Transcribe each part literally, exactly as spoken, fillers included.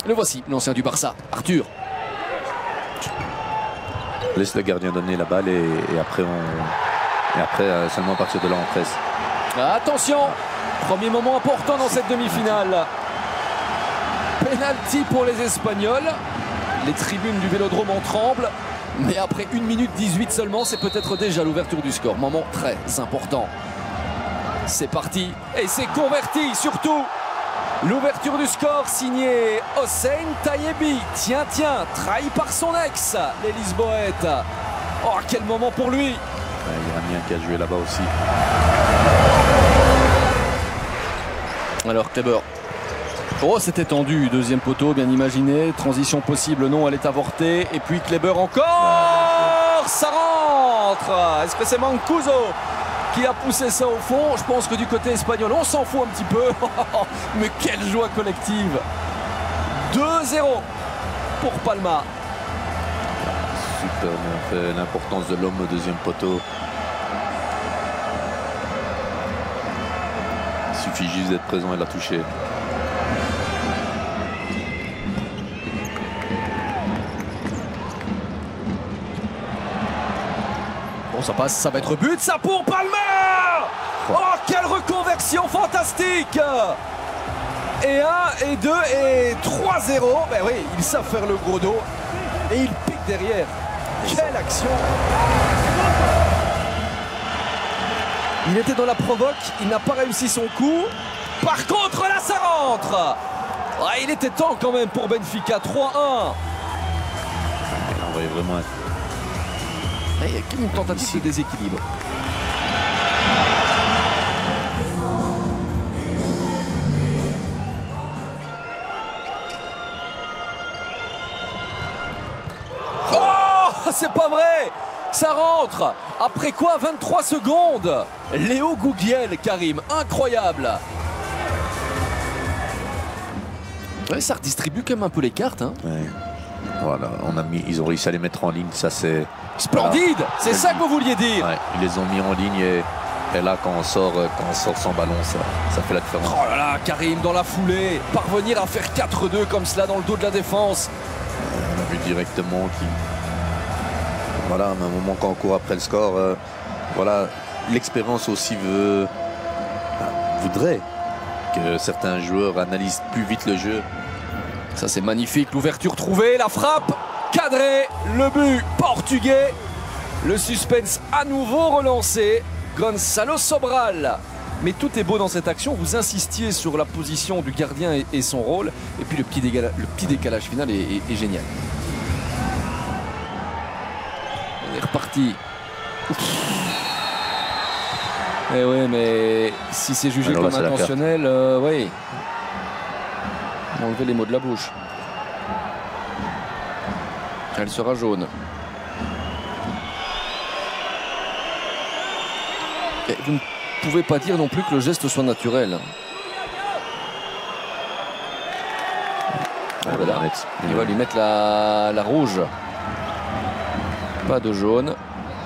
Le voici, l'ancien du Barça, Arthur. Laisse le gardien donner la balle et, et après, on, et après euh, seulement à partir de là, on presse. Attention, premier moment important dans cette demi-finale. Penalty pour les Espagnols. Les tribunes du Vélodrome en tremblent. Mais après une minute dix-huit seulement, c'est peut-être déjà l'ouverture du score. Moment très important. C'est parti et c'est converti surtout. L'ouverture du score signée Hossein Tayebi. Tiens, tiens, trahi par son ex, les Lisboètes. Oh, quel moment pour lui. Ouais, l'Iranien qui a joué là-bas aussi. Alors, Kleber. Oh, c'était tendu. Deuxième poteau, bien imaginé. Transition possible, non, elle est avortée. Et puis Kleber encore. Ça rentre. Est-ce que c'est Mancuso qui a poussé ça au fond? Je pense que du côté espagnol, on s'en fout un petit peu. Mais quelle joie collective. deux zéro pour Palma. Super, on fait l'importance de l'homme au deuxième poteau. Il suffit juste d'être présent et la toucher. Bon, ça passe, ça va être but, ça pour Palma. Oh, quelle reconversion fantastique. Et un, et deux, et trois zéro. Ben oui, ils savent faire le gros dos. Et ils piquent derrière. Quelle action. Il était dans la provoque, il n'a pas réussi son coup. Par contre, là, ça rentre. Ah, il était temps quand même pour Benfica, trois un. On voyait vraiment être... Il y a une tentative de déséquilibre. Oh, c'est pas vrai. Ça rentre. Après quoi, vingt-trois secondes. Léo Gouguiel, Karim, incroyable. Ouais, ça redistribue quand même un peu les cartes. Hein. Ouais. Voilà, on a mis, ils ont réussi à les mettre en ligne, ça c'est... Splendide, voilà. C'est ça que vous vouliez dire. Ouais, ils les ont mis en ligne et, et là quand on sort, quand on sort sans ballon, ça, ça fait la différence. Oh là là, Karim dans la foulée, parvenir à faire quatre deux comme cela dans le dos de la défense. On a vu directement qu'il... Voilà, à un moment quand on court après le score, euh, voilà, l'expérience aussi veut, euh, voudrait que certains joueurs analysent plus vite le jeu. Ça c'est magnifique, l'ouverture trouvée, la frappe cadrée, le but portugais. Le suspense à nouveau relancé. Gonçalo Sobral. Mais tout est beau dans cette action. Vous insistiez sur la position du gardien et, et son rôle. Et puis le petit décalage, le petit décalage final est, est, est génial. On est reparti. Eh oui, mais si c'est jugé alors comme là, intentionnel, euh, oui. Enlever les mots de la bouche. Elle sera jaune. Et vous ne pouvez pas dire non plus que le geste soit naturel. Ah, voilà. Il va lui mettre la, la rouge. Pas de jaune.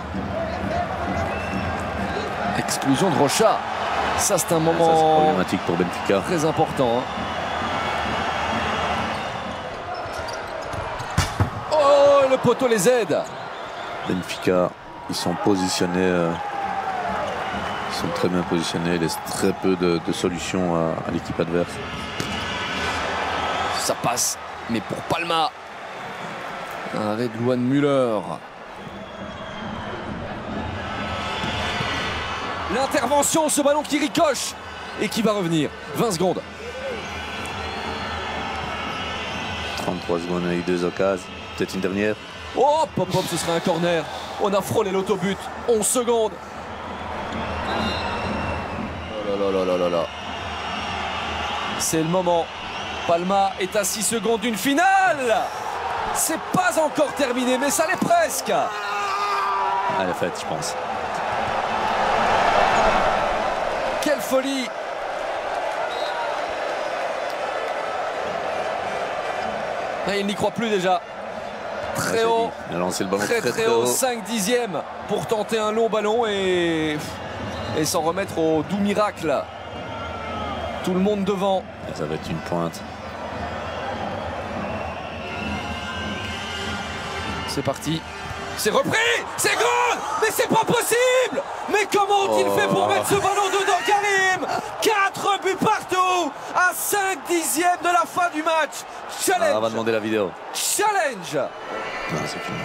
Exclusion de Rocha. Ça c'est un moment ça, c'est problématique pour Benfica. Très important. Hein. Oh, le poteau les aide. Benfica, ils sont positionnés, euh, ils sont très bien positionnés, ils laissent très peu de, de solutions à, à l'équipe adverse. Ça passe, mais pour Palma. Un arrêt de Luan Müller. L'intervention, ce ballon qui ricoche et qui va revenir. vingt secondes. trente-trois secondes avec deux occasions. Peut-être une dernière. Oh, pop, pop, ce serait un corner. On a frôlé l'autobut. onze secondes. Oh là là là là là. C'est le moment. Palma est à six secondes d'une finale. C'est pas encore terminé, mais ça l'est presque. À la fête, je pense. Quelle folie. Et il n'y croit plus déjà. Très haut. Il a lancé le ballon très très, très haut. cinq dixièmes pour tenter un long ballon et, et s'en remettre au doux miracle. Tout le monde devant. Ça va être une pointe. C'est parti. C'est repris. C'est goal. Mais c'est pas possible. Mais comment ont-ils oh. fait pour mettre ce ballon dedans, Karim? Quatre buts partout à cinq dixièmes de la fin du match. Challenge. Ah, on va demander la vidéo. Challenge. Non, c'est fini.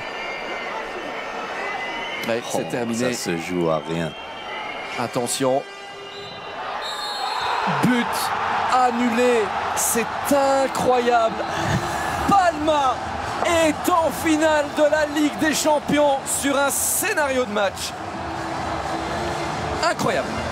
Ouais, oh, c'est terminé. Ça se joue à rien. Attention. But annulé. C'est incroyable. Palma est en finale de la Ligue des Champions sur un scénario de match incroyable.